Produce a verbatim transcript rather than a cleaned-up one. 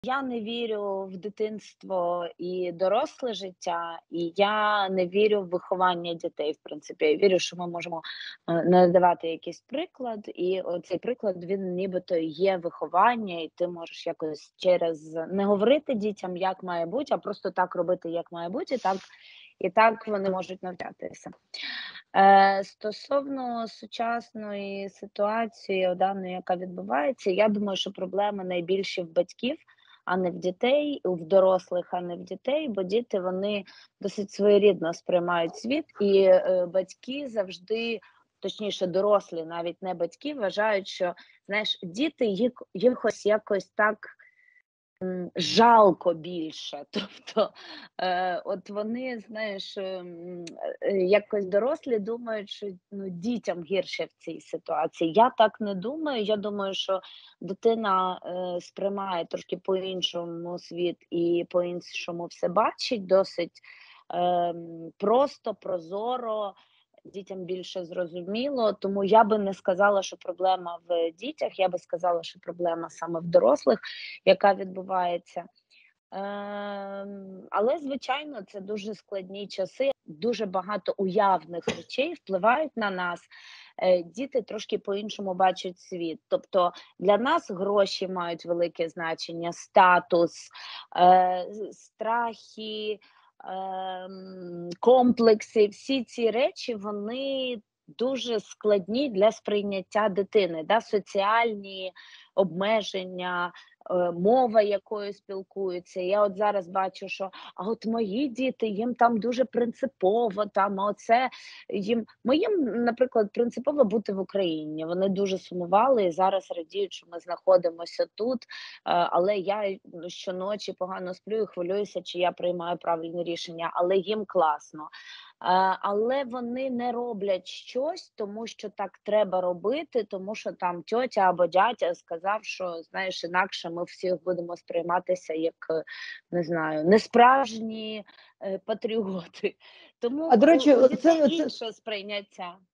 Я не вірю в дитинство і доросле життя, і я не вірю в виховання дітей, в принципі. Я вірю, що ми можемо, е, надавати якийсь приклад, і оцей приклад, він нібито є виховання, і ти можеш якось через не говорити дітям, як має бути, а просто так робити, як має бути, і так і так вони можуть навчатися. Е, стосовно сучасної ситуації, даної, яка відбувається, я думаю, що проблеми найбільші в батьків, а не в дітей, в дорослих, а не в дітей, бо діти вони досить своєрідно сприймають світ, і е, батьки завжди, точніше, дорослі, навіть не батьки, вважають, що знаєш, діти їх, їх ось якось так. М, жалко більше. Тобто, е, от вони, знаєш, ем, е, якось дорослі думають, що, ну, дітям гірше в цій ситуації. Я так не думаю. Я думаю, що дитина, е, сприймає трошки по-іншому світ і по-іншому все бачить, досить, ем, просто, прозоро, дітям більше зрозуміло. Тому я би не сказала, що проблема в дітях, я би сказала, що проблема саме в дорослих, яка відбувається. Ем, але, звичайно, це дуже складні часи, дуже багато уявних речей впливають на нас. Е, діти трошки по-іншому бачать світ. Тобто для нас гроші мають велике значення, статус, е, з- страхи, ем, комплекси. Всі ці речі, вони дуже складні для сприйняття дитини, да? Соціальні обмеження, е, мова, якою спілкуються. Я от зараз бачу, що а от мої діти, їм там дуже принципово, там, а оце їм моїм, наприклад, принципово бути в Україні. Вони дуже сумували і зараз радіють, що ми знаходимося тут. Е, але я ну, щоночі погано сплю і хвилююся, чи я приймаю правильне рішення, але їм класно. Е, але вони не роблять щось, тому що так треба робити, тому що там тьотя або дядя сказав, що знаєш, інакше ми всіх будемо сприйматися як, е, не знаю, несправжні е, патріоти. Тому А до у, речі, у дітей оце, оце інше сприйняття.